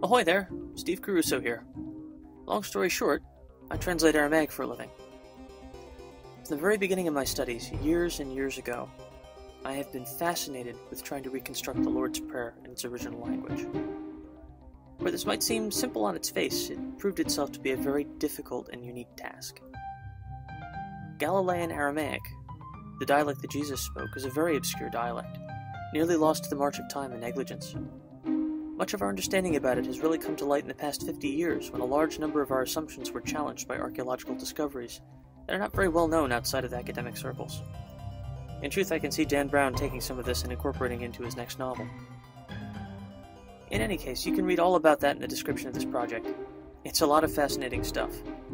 Ahoy there, Steve Caruso here. Long story short, I translate Aramaic for a living. From the very beginning of my studies, years and years ago, I have been fascinated with trying to reconstruct the Lord's Prayer in its original language. Where this might seem simple on its face, it proved itself to be a very difficult and unique task. Galilean Aramaic, the dialect that Jesus spoke, is a very obscure dialect, nearly lost to the march of time and negligence. Much of our understanding about it has really come to light in the past 50 years, when a large number of our assumptions were challenged by archaeological discoveries that are not very well known outside of academic circles. In truth, I can see Dan Brown taking some of this and incorporating it into his next novel. In any case, you can read all about that in the description of this project. It's a lot of fascinating stuff.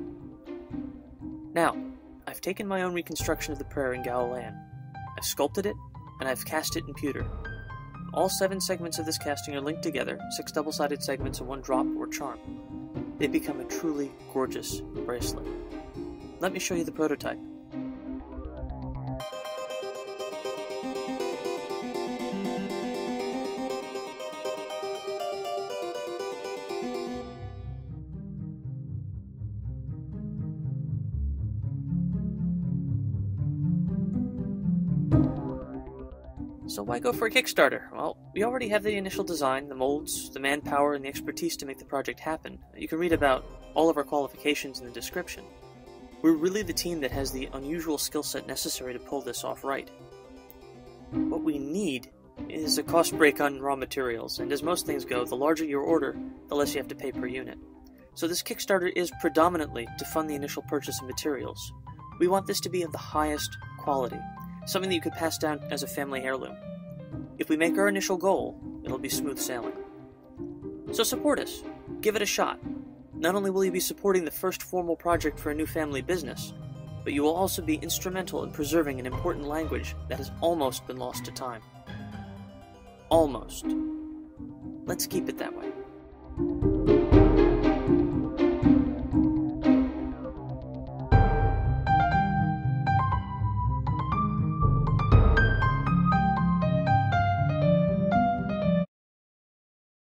Now, I've taken my own reconstruction of the prayer in Galilean. I've sculpted it, and I've cast it in pewter. All 7 segments of this casting are linked together, 6 double-sided segments and 1 drop or charm. They become a truly gorgeous bracelet. Let me show you the prototype. So why go for a Kickstarter? Well, we already have the initial design, the molds, the manpower, and the expertise to make the project happen. You can read about all of our qualifications in the description. We're really the team that has the unusual skill set necessary to pull this off right. What we need is a cost break on raw materials, and as most things go, the larger your order, the less you have to pay per unit. So this Kickstarter is predominantly to fund the initial purchase of materials. We want this to be of the highest quality, something that you could pass down as a family heirloom. If we make our initial goal, it'll be smooth sailing. So support us. Give it a shot. Not only will you be supporting the first formal project for a new family business, but you will also be instrumental in preserving an important language that has almost been lost to time. Almost. Let's keep it that way.